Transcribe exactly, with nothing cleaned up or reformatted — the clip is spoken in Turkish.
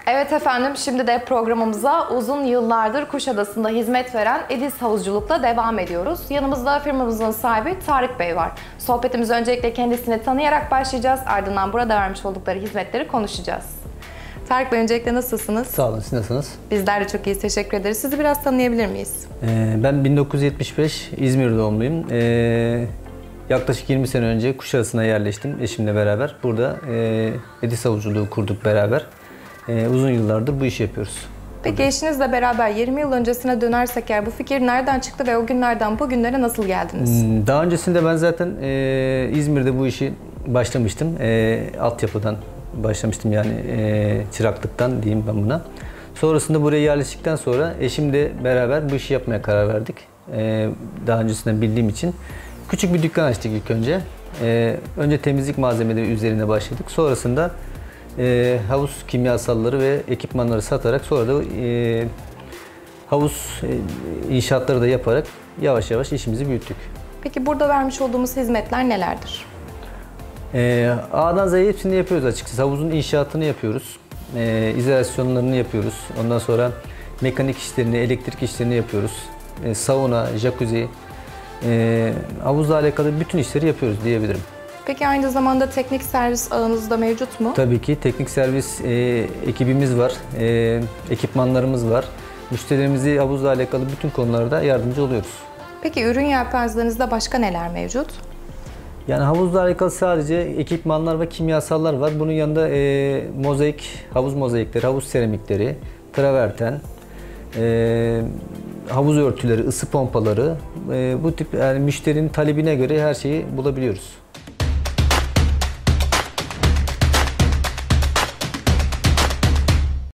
Evet efendim, şimdi de programımıza uzun yıllardır Kuşadası'nda hizmet veren Edis Havuzculuk'la devam ediyoruz. Yanımızda firmamızın sahibi Tarık Bey var. Sohbetimize öncelikle kendisini tanıyarak başlayacağız. Ardından burada vermiş oldukları hizmetleri konuşacağız. Tarık Bey, öncelikle nasılsınız? Sağ olun, siz nasılsınız? Bizler de çok iyiyiz, teşekkür ederiz. Sizi biraz tanıyabilir miyiz? Ee, ben bin dokuz yüz yetmiş beş İzmir doğumluyum. Ee, yaklaşık yirmi sene önce Kuşadası'na yerleştim eşimle beraber. Burada e, Edis Havuzculuğu kurduk beraber. Ee, uzun yıllardır bu işi yapıyoruz. Peki eşinizle beraber yirmi yıl öncesine dönersek eğer bu fikir nereden çıktı ve o günlerden bugünlere nasıl geldiniz? Hmm, Daha öncesinde ben zaten e, İzmir'de bu işi başlamıştım. E, altyapıdan başlamıştım, yani e, çıraklıktan diyeyim ben buna. Sonrasında buraya yerleştikten sonra eşimle beraber bu işi yapmaya karar verdik. E, daha öncesinden bildiğim için. Küçük bir dükkan açtık ilk önce. E, önce temizlik malzemeleri üzerine başladık. Sonrasında e, havuz kimyasalları ve ekipmanları satarak sonra da e, havuz e, inşaatları da yaparak yavaş yavaş işimizi büyüttük. Peki burada vermiş olduğumuz hizmetler nelerdir? E, A'dan Z'ye hepsini yapıyoruz açıkçası. Havuzun inşaatını yapıyoruz. E, izolasyonlarını yapıyoruz. Ondan sonra mekanik işlerini, elektrik işlerini yapıyoruz. E, sauna, jacuzzi, e, havuzla alakalı bütün işleri yapıyoruz diyebilirim. Peki aynı zamanda teknik servis ağınız da mevcut mu? Tabii ki teknik servis e, ekibimiz var, e, ekipmanlarımız var. Müşterilerimizi havuzla alakalı bütün konularda yardımcı oluyoruz. Peki ürün yelpazenizde başka neler mevcut? Yani havuzla alakalı sadece ekipmanlar ve kimyasallar var. Bunun yanında e, mozaik, havuz mozaikleri, havuz seramikleri, traverten, e, havuz örtüleri, ısı pompaları, e, bu tip yani müşterinin talebine göre her şeyi bulabiliyoruz.